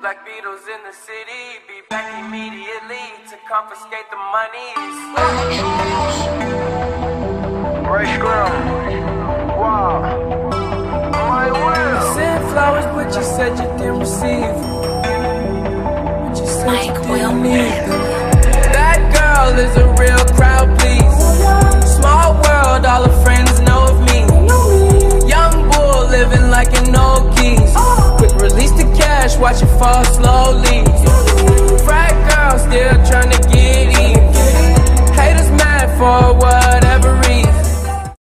Black Beatles in the city, be back immediately to confiscate the monies. Ray Scrum. Wow. My will. Sent flowers, but you said you didn't receive them. But you said you didn't need them. That girl is a real crowd, please. Small world, all her friends